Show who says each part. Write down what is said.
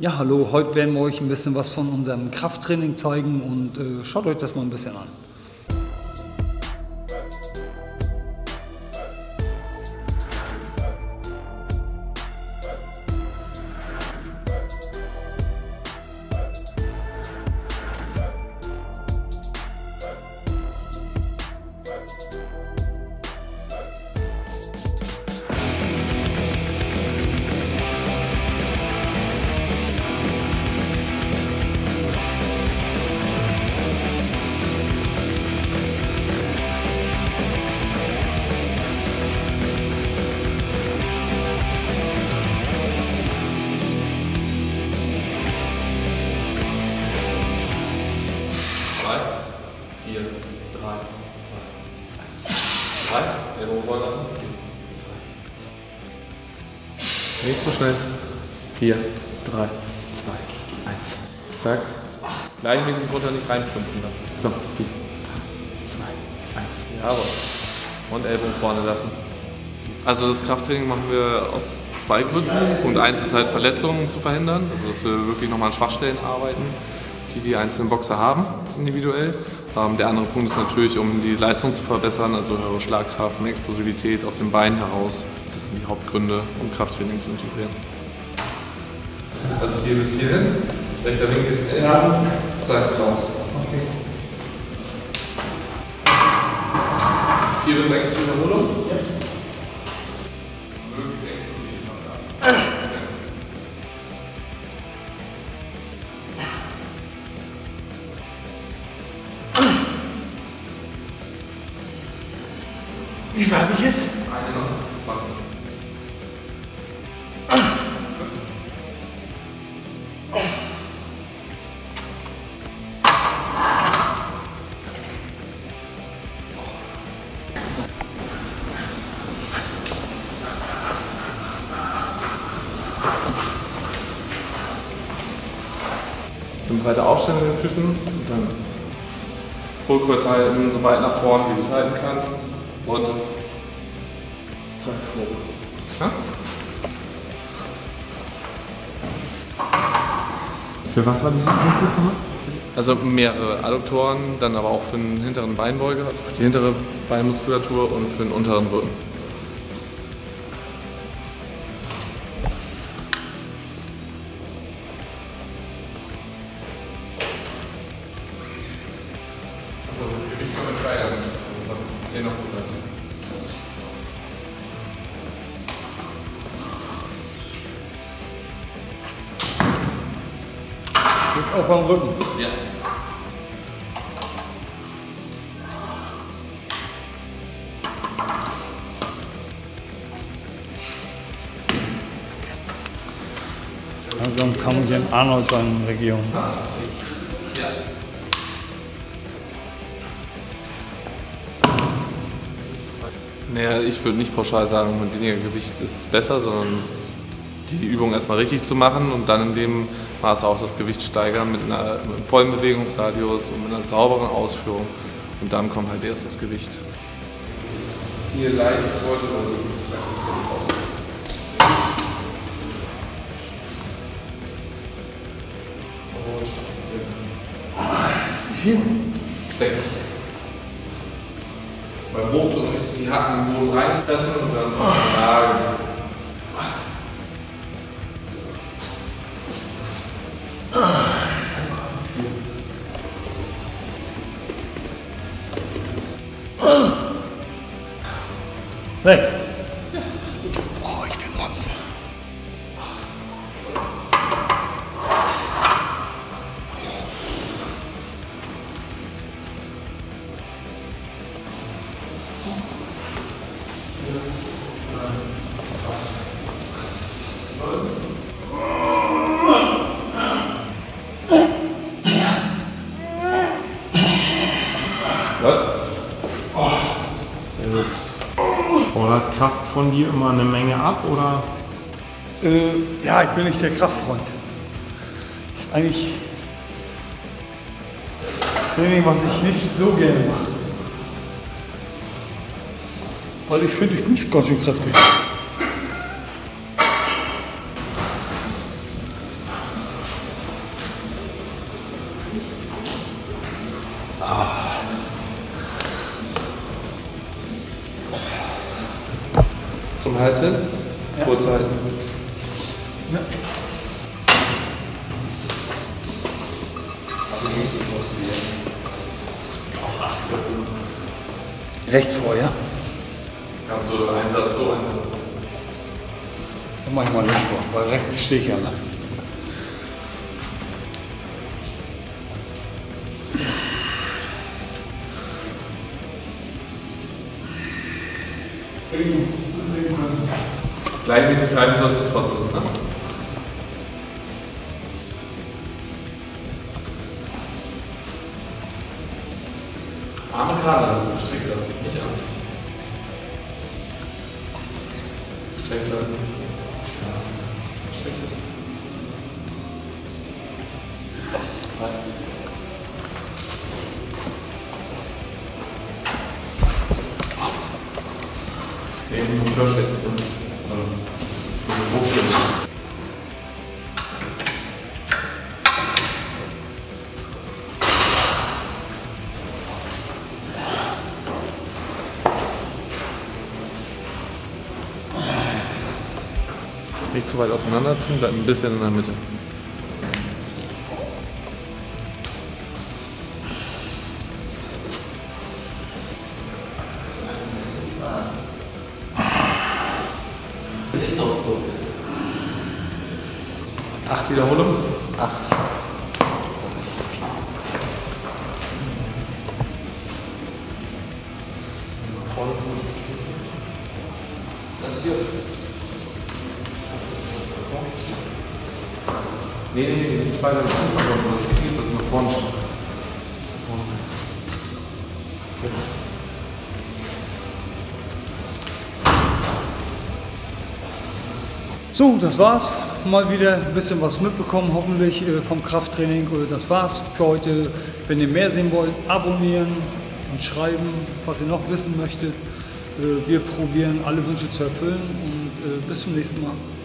Speaker 1: Ja, hallo, heute werden wir euch ein bisschen was von unserem Krafttraining zeigen und schaut euch das mal ein bisschen an.
Speaker 2: Ellbogen rollen lassen.
Speaker 3: Nicht so schnell. 4, 3, 2, 1. Zack. Gleichmäßig runter, nicht reinplumpsen lassen. So, 4, 3, 2, 1. Jawohl. Und Ellbogen vorne lassen.
Speaker 2: Also das Krafttraining machen wir aus zwei Gründen. Punkt 1 ist halt Verletzungen zu verhindern, also dass wir wirklich nochmal an Schwachstellen arbeiten, die die einzelnen Boxer haben, individuell. Der andere Punkt ist natürlich, um die Leistung zu verbessern, also höhere Schlagkraft, mehr Explosivität aus den Beinen heraus. Das sind die Hauptgründe, um Krafttraining zu integrieren. Also hier bis hierhin, rechter Winkel, Seite raus. Okay. 4 bis 6 Wiederholungen. Ja. Möglichst explosiv.
Speaker 1: Wie war ich jetzt?
Speaker 2: Eine noch. Bisschen breiter aufstellen mit den Füßen und dann Hohlkreuz halten, so weit nach vorne, wie du es halten kannst. Runter. Zack, hoch. Ja?
Speaker 3: Für was war diese Übung gemacht?
Speaker 2: Also mehrere Adduktoren, dann aber auch für den hinteren Beinbeuger, also für die hintere Beinmuskulatur und für den unteren Rücken. Also Gewicht können wir steigern. 10 auf die Seite.
Speaker 1: Jetzt auch beim Rücken.
Speaker 2: Ja.
Speaker 1: Langsam kann man hier in Arnold seine Region.
Speaker 2: Ja. Naja, ich würde nicht pauschal sagen, mit weniger Gewicht ist besser, sondern die Übung erstmal richtig zu machen und dann in dem Maße auch das Gewicht steigern mit einem vollen Bewegungsradius und mit einer sauberen Ausführung. Und dann kommt halt erst das Gewicht. Hier leicht
Speaker 1: Wie viel?
Speaker 2: 6. Beim Hochdrücken richtig die Hacken im Boden reinpressen und dann schlagen.
Speaker 1: Sechs. Oh, ich bin Monster.
Speaker 3: Fordert Kraft von dir immer eine Menge ab, oder?
Speaker 1: Ja, ich bin nicht der Kraftfreund. Das ist eigentlich Training, was ich nicht so gerne mache. Weil ich finde, ich bin schon ganz schön kräftig.
Speaker 2: Zum Hals hin,
Speaker 1: Ja.
Speaker 2: kurz halten.
Speaker 1: Ja. Rechts vor, ja?
Speaker 2: Kannst du einen Satz so, einen Satz so.
Speaker 1: Dann mach ich mal links vor, weil rechts stehe ich ja. Ne?
Speaker 2: Gleichmäßig halten sollst du trotzdem, ne? Arme gerade lassen, gestreckt lassen, nicht anziehen. Gestreckt lassen. Ja. Gestreckt lassen. Nee, du musst höher stecken. So. Du musst hochstellen. Nicht zu weit auseinanderziehen, bleib ein bisschen in der Mitte. Acht Wiederholungen. 8.
Speaker 3: Das hier.
Speaker 2: Nee, nicht weiter nach links, sondern das Knie soll nach vorne stehen.
Speaker 1: So, das war's. Mal wieder ein bisschen was mitbekommen, hoffentlich vom Krafttraining. Das war's für heute. Wenn ihr mehr sehen wollt, abonnieren und schreiben, was ihr noch wissen möchtet. Wir probieren alle Wünsche zu erfüllen und bis zum nächsten Mal.